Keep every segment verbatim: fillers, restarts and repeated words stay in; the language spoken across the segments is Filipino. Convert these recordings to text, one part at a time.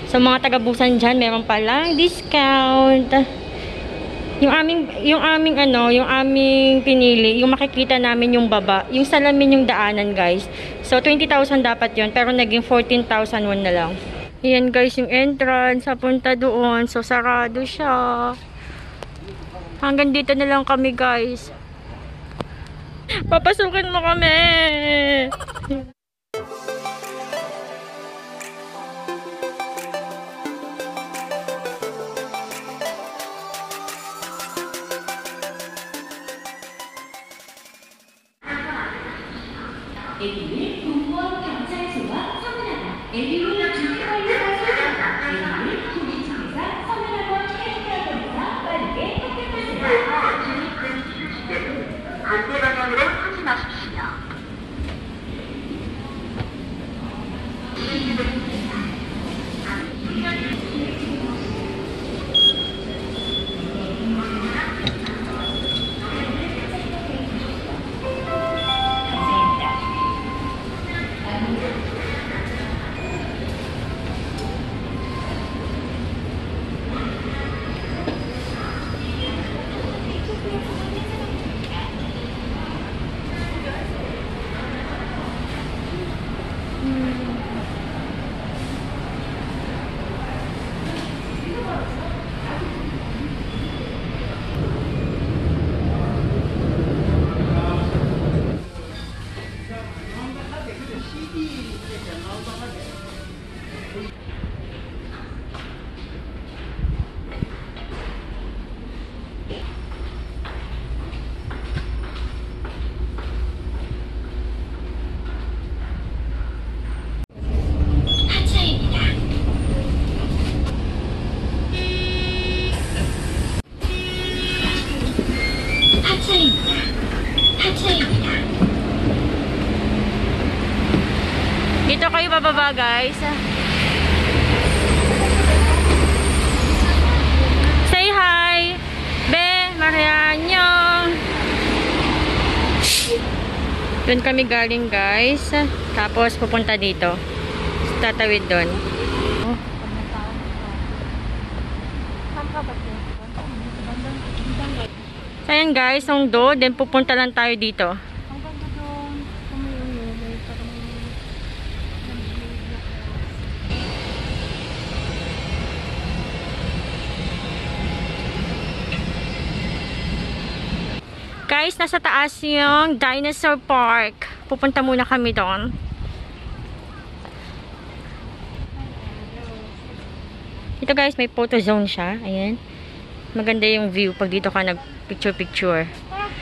Sa mga taga-Busan dyan, meron palang discount. Yung aming, yung aming ano, yung aming pinili, yung makikita namin yung baba, yung salamin yung daanan, guys. So, twenty thousand dapat yun, pero naging fourteen thousand won na lang. Ayan, guys, yung entrance, papunta doon. So, sarado siya. Hanggang dito na lang kami, guys. Papasukin mo kami! 애기를 공무원 경찰서와 서면하다. 애기를 주민관리가 소개한다. 애기를 구민청에서 서면학원 해주셔야되니까 빠르게 합격하세요. 주민등기를 시대는 반대 방향으로 하지 마십시오. Dito kayo bababa, guys. Say hi! Be, Marianyo! Doon kami galing, guys. Tapos pupunta dito. Tatawid doon. Oh. So, ayan, guys. Yung do, then pupunta lang tayo dito. Guys, nasa taas yung Dinosaur Park. Pupunta muna kami doon. Ito, guys, may photo zone siya. Ayan. Maganda yung view pag dito ka nag-picture-picture.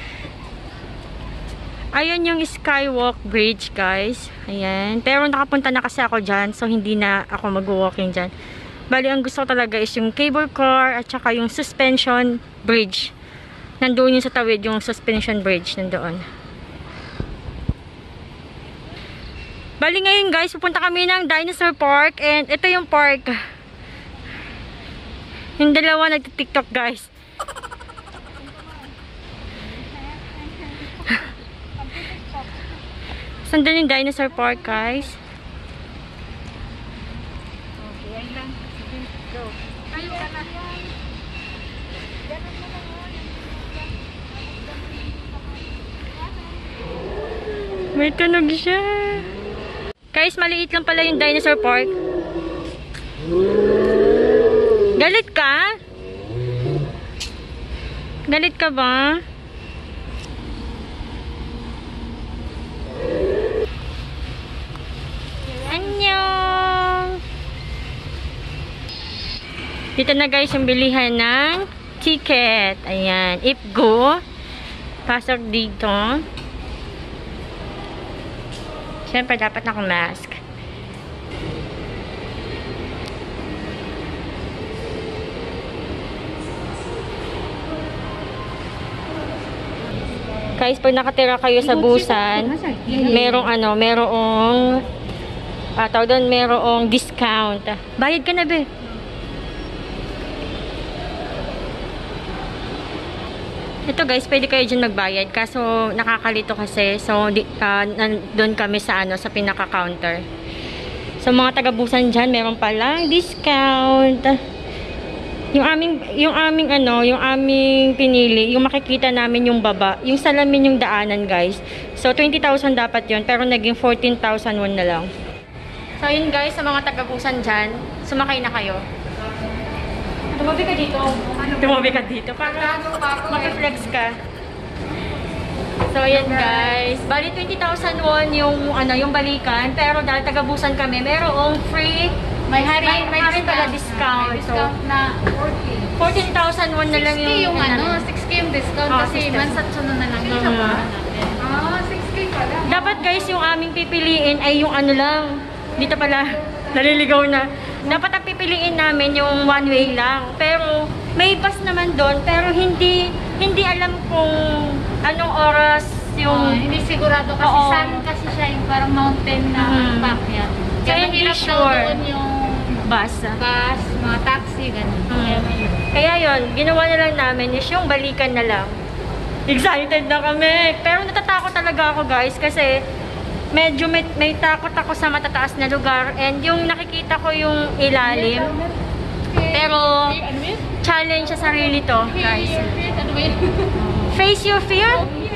Ayan yung Skywalk Bridge, guys. Ayan. Pero nakapunta na kasi ako dyan. So, hindi na ako mag-walking dyan. Bali, ang gusto ko talaga is yung cable car at saka yung suspension bridge. Nandoon yung sa tawid, yung suspension bridge. Nandoon. Bali ngayon, guys, pupunta kami ng Dinosaur Park. And ito yung park. Yung dalawa nagtitiktok, guys. Sandun yung Dinosaur Park, guys. Okay, ayun lang. Go. Ayun ka na. May tunog siya. Guys, maliit lang pala yung Dinosaur Park. Galit ka? Galit ka ba? Annyeong! Dito na, guys, yung bilihan ng ticket. Ayan. If go, pasok dito. Siyempre, dapat naka-mask. Guys, pag nakatira kayo sa Busan, merong ano, merong ah, tawag doon, merong discount. Bayad ka na, be. Ito, guys, pwede kayo dyan magbayad. Kaso, nakakalito kasi. So, uh, doon kami sa, ano, sa pinaka-counter. Sa mga taga-Busan dyan, meron palang discount. Yung aming, yung aming ano, yung aming pinili, yung makikita namin yung baba, yung salamin yung daanan, guys. So, twenty thousand dapat yon, pero naging fourteen thousand one na lang. So, yun guys, sa mga taga-Busan dyan, sumakay na kayo. Tumabi ka dito. Tumabi ka dito. Para makiflex ka. So, yan guys. Bali, twenty thousand won yung, ano, yung balikan. Pero dahil taga-Busan kami, merong free. May hari, may, may hari pala discount. May discount so, na fourteen. fourteen thousand won na lang yung... six K yung ano, six K yung discount oh, kasi mansatsuno na lang yung uh uh natin. Ah, six K pala. Dapat guys, yung aming pipiliin ay yung ano lang. Dito pala, naliligaw na. Dapat ang pipiliin namin yung one way lang. Pero may bus naman doon, pero hindi hindi alam kung anong oras yung... Oh, hindi sigurado kasi Oo. sun kasi siya yung parang mountain na Mhm. paakyat. Kaya Kaya hindi mahirap daw sure. doon yung bus. bus, mga taxi, ganun. Kaya mahirap. Kaya yon, ginawa na lang namin is yung balikan na lang. Excited na kami. Pero natatakot talaga ako guys kasi medyo may, may takot ako sa matataas na lugar and yung nakikita ko yung ilalim. Pero challenge sa sarili to guys. Ano ba yun? Face your fear?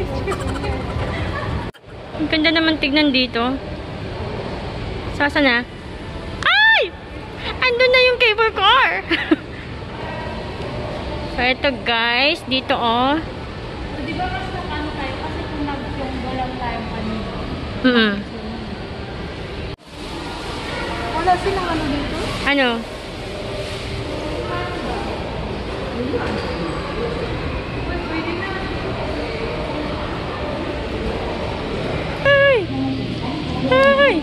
Ang ganda naman tignan dito. Sasa na? Ay! Andun na yung cable car! So, ito guys. Dito oh. Di ba mas nakano tayo? Kasi kung nag-jonggo lang tayo kanina. Hmm. Wala silang ano dito? Ano? Ay! Ay!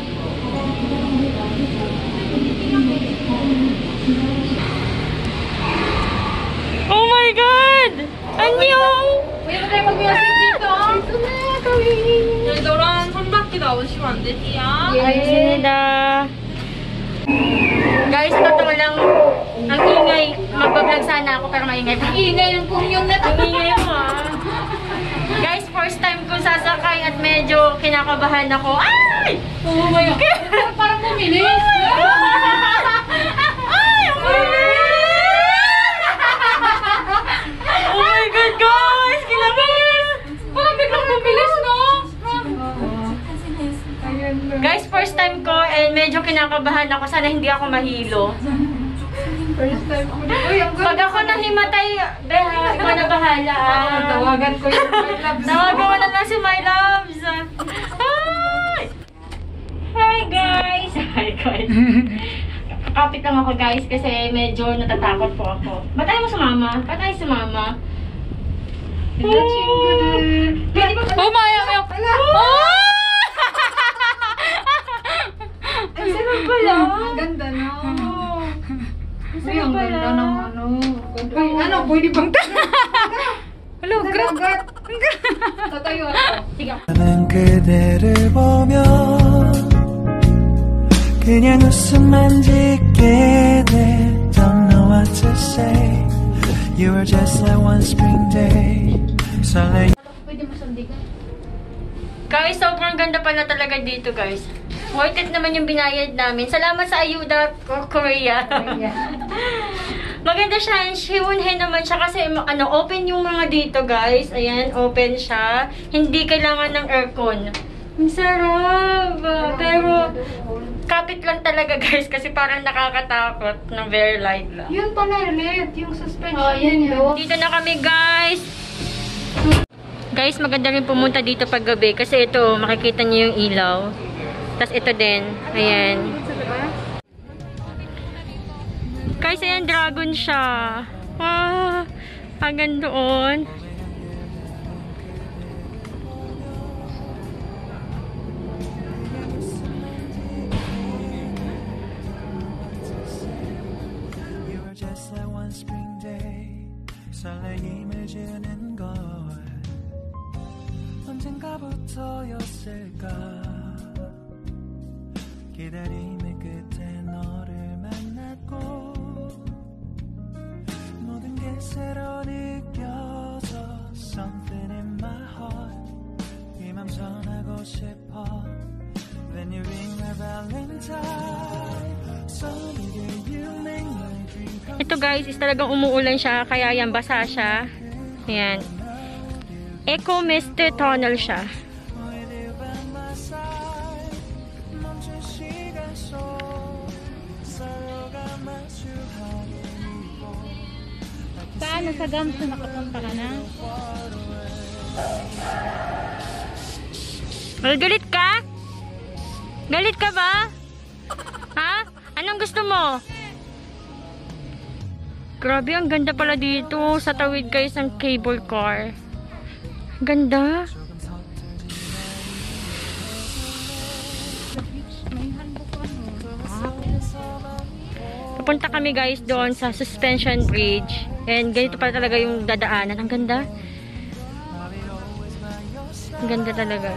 Oh my God! Annyeong! Pwede ba tayo mag-music dito? Ito na, kami. 너랑 손바퀴 나오시면 안 되지야? Ayunda. Guys, totoo lang. Ang ingay. Magbablog sana ako pero maingay pa. Ingay ng kumyong na Ang ingay mo ah. Guys, first time kong sasakay at medyo kinakabahan ako. Ay! Oh my God. Parang bumilis. Ay! Ang bilis! Oh my God, guys! Kinabahan! Parang biglang bumilis, no? Guys, first time ko and medyo kinakabahan ako. Sana hindi ako mahilo. First time ko. Uy, ang Pag ako nahimatay, Beha, ikaw na bahala. ah. Tawagan ko yung my loves. Tawagan mo na lang si My Loves. Hi! Hi guys! Hi guys! Kapit lang ako guys kasi medyo natatakot po ako. Ba't tayo mo sumama? Ba't tayo sumama? Pwede ba? Oh my God. Oh! Ang sarap pala. Ang ganda, no? Ang Uy, sarap ang pala. ganda ng ano. Uy, ano, pwede bang Hello, gragat. Tatayo ako. Sige. 나는 그대를 보며 그냥 웃음만 짓게 돼. Don't know what to say. You were just like one spring day. 설레. Pwede mo sandigan. Guys, sobrang ganda pala talaga dito guys. Worth it naman yung binayad namin. Salamat sa Ayuda Korea. Maganda siya. Shiwonhe naman siya kasi ano, open yung mga dito guys. Ayan, open siya. Hindi kailangan ng aircon. Ang sarap. Pero kapit lang talaga guys kasi parang nakakatakot na very light lang. Yun pala, Let. Yung suspension. Oh, yan yun. Dito na kami guys. Guys, maganda rin pumunta dito pag gabi kasi ito, makikita niyo yung ilaw. Tapos ito din. Ayan. Guys, ayan, dragon siya. Wow. Hanggang doon. You were just like one spring day. 설레임을 주는 걸 언젠가부터였을까. 기다림의 끝에 너를 만났고 모든 게 새로 느껴져. Something in my heart 이 맘 전하고 싶어. When you ring my valentine Ito guys, is talagang umuulan siya, kaya yan, basa siya. Ayan. Eco Mister Tunnel siya. Paano sa Gamso nakapunta ka na? Well, galit ka? Galit ka ba? Ha? Anong gusto mo? Grabe, ang ganda pala dito sa tawid guys ng cable car. Ganda. Papunta kami guys doon sa suspension bridge. And ganito pala talaga yung dadaanan. Ang ganda. Ang ganda talaga.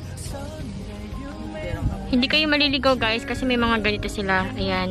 Hindi kayo maliligaw guys kasi may mga ganito sila. Ayan.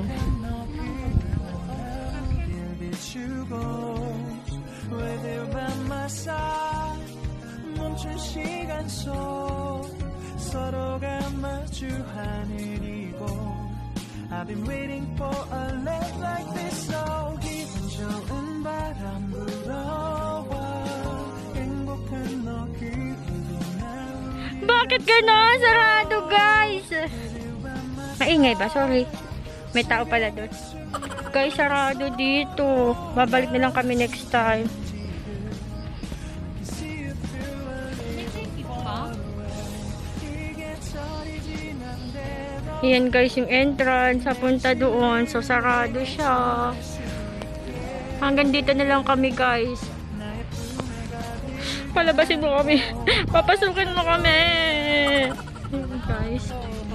I've been waiting for a love like this. So 기분 좋은 바람 불어와 행복한 너 그리고 나. Bakit gano'n? Sarado guys. Maingay ba? Sorry. May tao pala doon. Guys, sarado dito. Babalik na lang kami next time. Yan guys, yung entrance papunta doon. So, sarado siya. Hanggang dito na lang kami guys. Palabasin mo kami. Papasukin mo kami. Yan guys.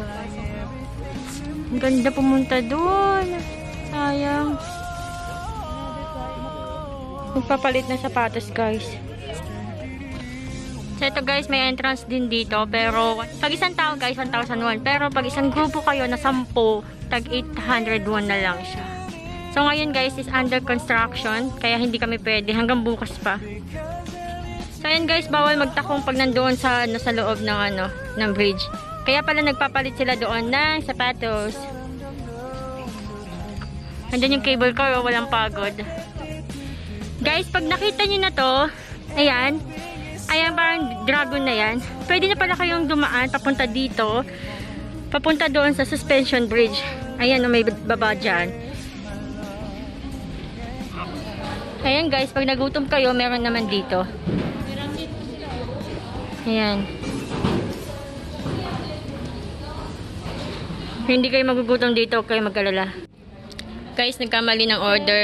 Ang ganda pumunta doon. Sayang. Magpapalit na sapatos guys. So ito guys, may entrance din dito. Pero pag isang tao guys, one thousand one. Pero pag isang grupo kayo na sampu, tag eight hundred one na lang siya. So ngayon guys, is under construction. Kaya hindi kami pwede. Hanggang bukas pa. So ayan guys, bawal magtakong pag nandoon sa, ano, sa loob ng, ano, ng bridge. Kaya pala nagpapalit sila doon ng sapatos. Andyan yung cable car, oh, walang pagod. Guys, pag nakita nyo na to, ayan, ayan parang dragon na yan. Pwede na pala kayong dumaan papunta dito. Papunta doon sa suspension bridge. Ayan, oh, may baba dyan. Ayan guys, pag nagutom kayo, meron naman dito. Ayan. Hindi kayo magugutom dito, kayo mag-alala. Guys, nagkamali ng order.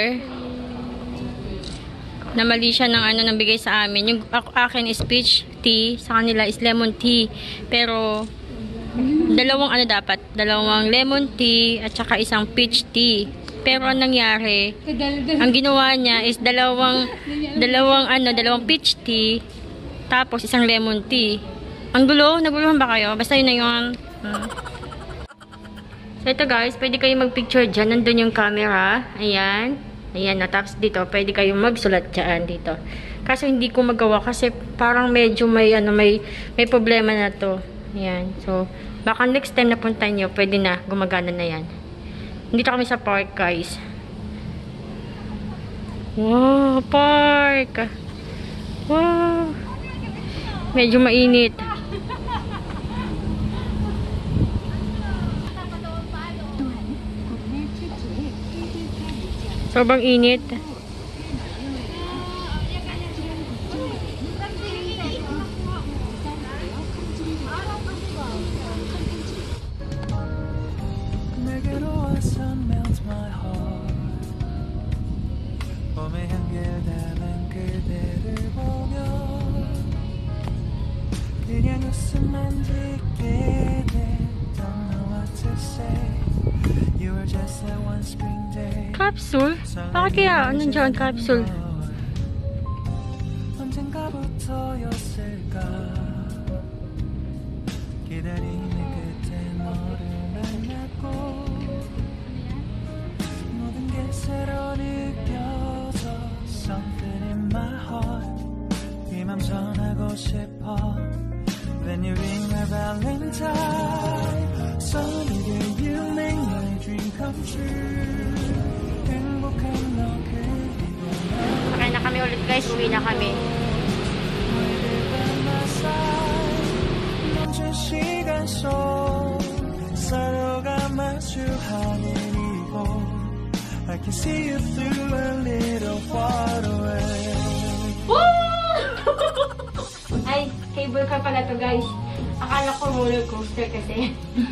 Namali siya ng ano nang bigay sa amin. Yung akin is peach tea, sa kanila is lemon tea. Pero dalawang ano dapat, dalawang lemon tea at saka isang peach tea. Pero ang nangyari, ang ginawa niya is dalawang dalawang ano, dalawang peach tea tapos isang lemon tea. Ang gulo, naguluhan ba kayo? Basta yun na yun. Hmm. So ito guys, pwede kayo mag-picture dyan. Nandun yung camera. Ayan. Ayan na, tapos dito, pwede kayong magsulat dyan dito. Kaso hindi ko magawa kasi parang medyo may, ano, may, may problema na to. Ayan. So, baka next time na punta nyo, pwede na, gumagana na yan. Dito kami sa park, guys. Wow, park! Wow! Medyo mainit. Sobrang init. 내게로 와서 melt my heart 봄의 향기를 담은 그대를 보며 그냥 웃음만 짓게 돼 Don't know what to say You were just that one spring day Capsule? Bakit kaya nandiyan capsule? 언젠가부터였을까 기다림의 끝에 너를 만났고 모든 게 새로 느껴져 Something in my heart 이 맘 전하고 싶어 Then you ring my valentine Sunny day you make my dream come true 행복한 너 guys, uwi na kami. 멈춘 시간 속 서로가 마주하는 이곳 I can see you through a little far away. Ay, cable car pala to guys. Akala ko roller coaster kasi.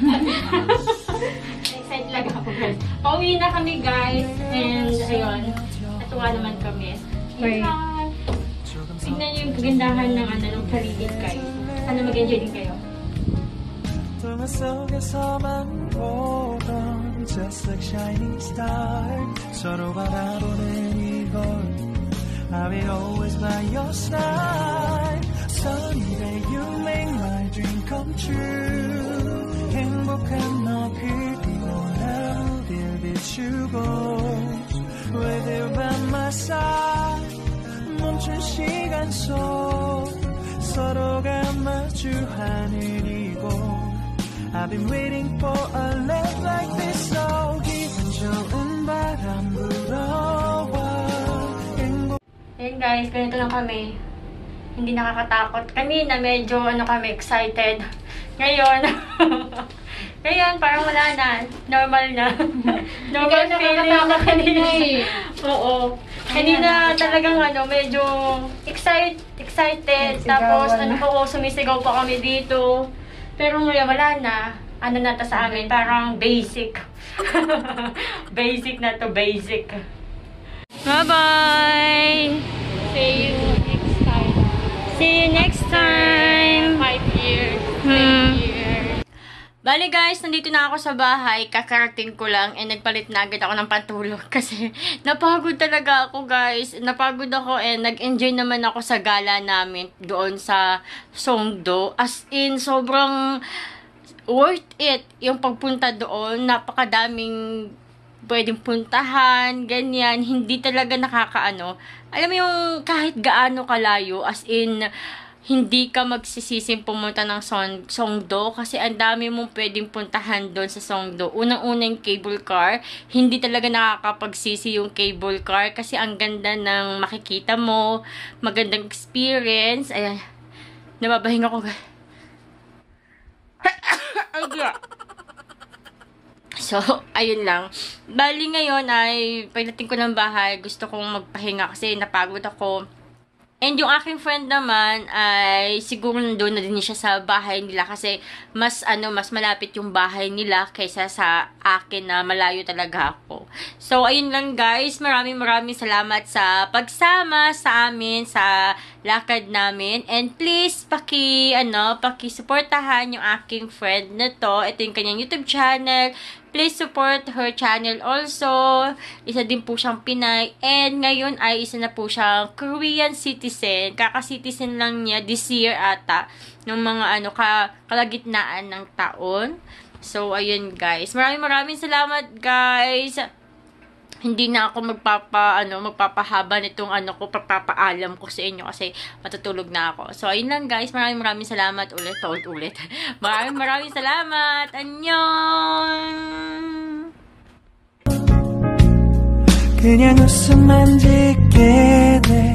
Excited lang ako guys. Pauwi na kami guys. And ayun, natuwa naman kami. Wait. Tignan niyo yung kagandahan ng ano, ng paligid guys. Sana mag-enjoy din kayo. 동화 속에서만 보던 just like shining star 서로 바라보는 이곳 I'll be always by your side Someday you make my dream come true 행복한 너 그리고 나 어딜 비추고 With you by my side 멈춘 시간 속 서로가 마주하는 이곳 I've been waiting for a love like this so 기분 좋은 바람 불어와 Ayun guys, ganito lang kami. Hindi nakakatakot. Kanina medyo ano kami, excited. Ngayon, ngayon parang wala na. Normal na. Normal feeling na kanina. Oo. Kanina talagang ano, medyo excite, excited. Tapos ano po, sumisigaw pa kami dito. Pero ngayon wala na. Ano na to sa amin? Parang basic. Basic na to, basic. Bye-bye! See you next time. See you next time! Five years. Hmm. Ten years. Bali guys, nandito na ako sa bahay. Kakarating ko lang and nagpalit na agad ako ng pantulog kasi napagod talaga ako guys. Napagod ako and nag-enjoy naman ako sa gala namin doon sa Songdo. As in, sobrang worth it yung pagpunta doon. Napakadaming pwedeng puntahan, ganyan. Hindi talaga nakakaano. Alam mo yung kahit gaano kalayo, as in, hindi ka magsisising pumunta ng Song Songdo kasi ang dami mong pwedeng puntahan doon sa Songdo. Unang-unang cable car, hindi talaga nakakapagsisi yung cable car kasi ang ganda ng makikita mo, magandang experience. Ayan, nababahinga ko. So, ayun lang. Bali ngayon ay pagdating ko ng bahay, gusto kong magpahinga kasi napagod ako. And yung aking friend naman ay siguro nandun na din siya sa bahay nila kasi mas ano mas malapit yung bahay nila kaysa sa akin na malayo talaga ako. So ayun lang guys, maraming maraming salamat sa pagsama sa amin sa lakad namin. And please paki ano, paki-suportahan yung aking friend na to. Ito yung kanyang YouTube channel. Please support her channel also. Isa din po siyang Pinay. And ngayon ay isa na po siyang Korean citizen. Kaka-citizen lang niya this year ata. Ng mga ano, ka, kalagitnaan ng taon. So, ayun guys. Maraming maraming salamat guys. Hindi na ako magpapa, ano, magpapahaba nitong ano ko, papapaalam ko sa inyo kasi matutulog na ako. So, ayun lang guys. Maraming maraming salamat ulit. Ulit, ulit. Maraming maraming salamat. Annyeong! 그냥 웃음만 짓게 돼